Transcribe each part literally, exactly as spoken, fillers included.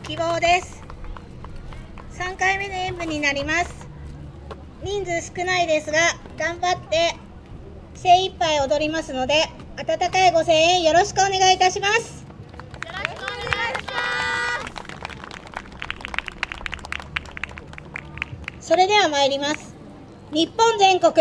希望です。さんかいめの演舞になります。人数少ないですが頑張って精一杯踊りますので、温かいご声援よろしくお願いいたします。 よろしくお願いします。 それでは参ります。日本全国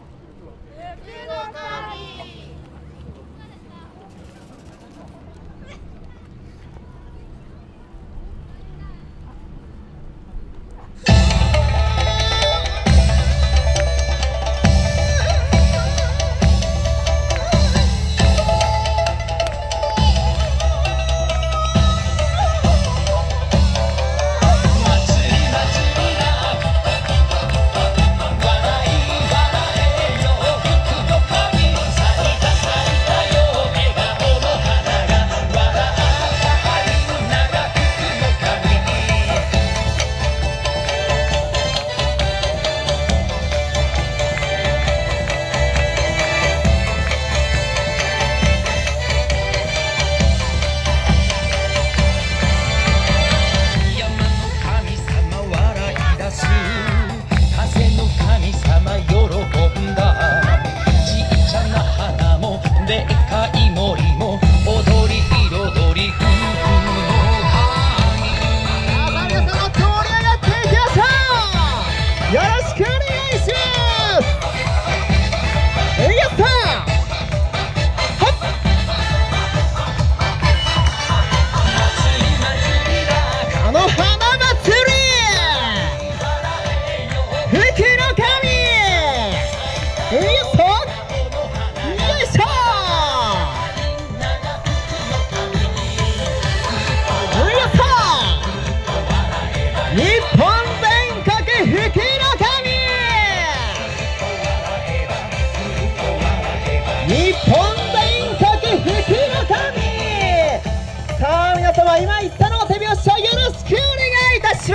日本全国吹きの神。さあ皆様、今言ったのを手拍子をよろしくお願いいたします。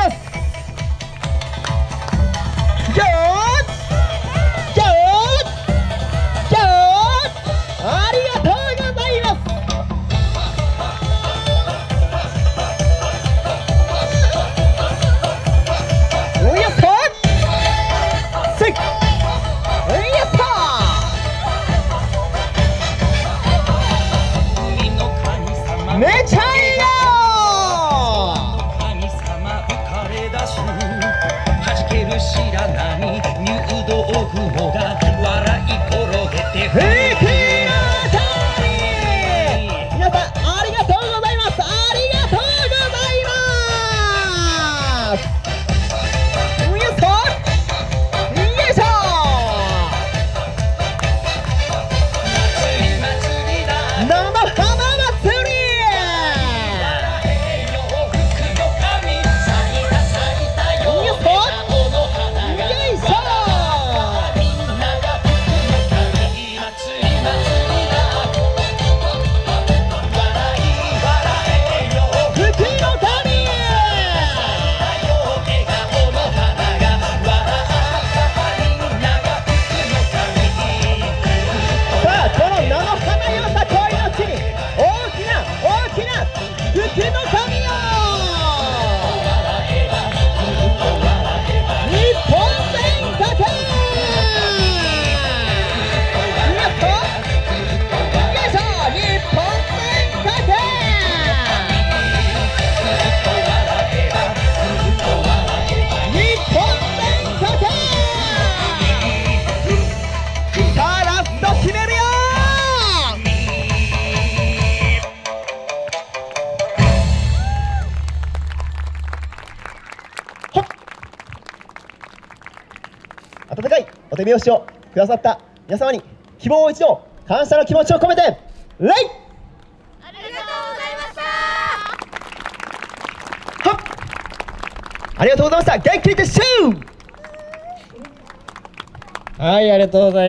ゴーゴーゴー、ありがとうございます。おやったせっおやっためちゃいいよ。神様浮かれ出し弾ける白波入道雲が笑い転げて吹きの神。皆さんありがとうございます。ありがとうございます。よいしょよいしょ。生花温かいお手拍子をくださった皆様に希望を一度感謝の気持ちを込めて礼。 ありがとうございました。 はっありがとうございました。元気にてシュー。はい、ありがとうございます。